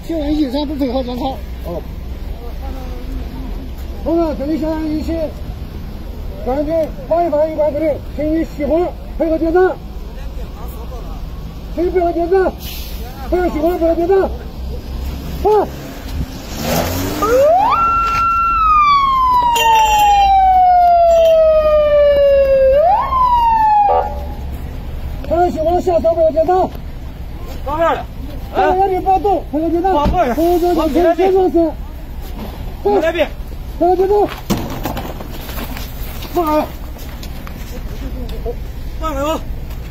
请问一山不配合检查。 哦。同志，这里现在一起赶紧防疫法有关部的，请你熄火，配合检查。请配合检查，配合熄火，配合检查。好。配合熄火，下车配合检查。 到这儿了。 原地不动，配合检查。 放过来。 配合检查，检查室。 我来宾。 配合检查。放开。 放开我。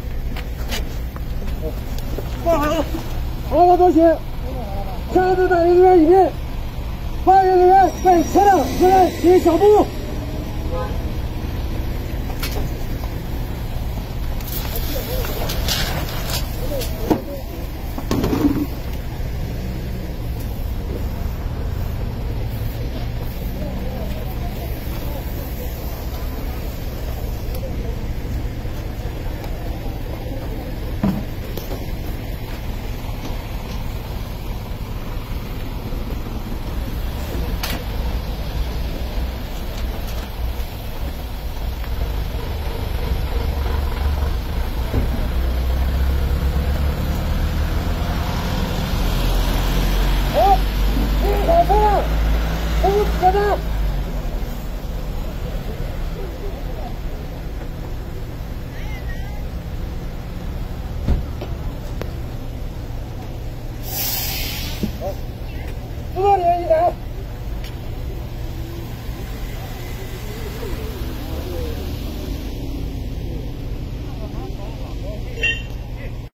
放开我。 好的，多谢。车子带领人员一边，法院人员在车辆前来进行消毒。检查。工作人员一站。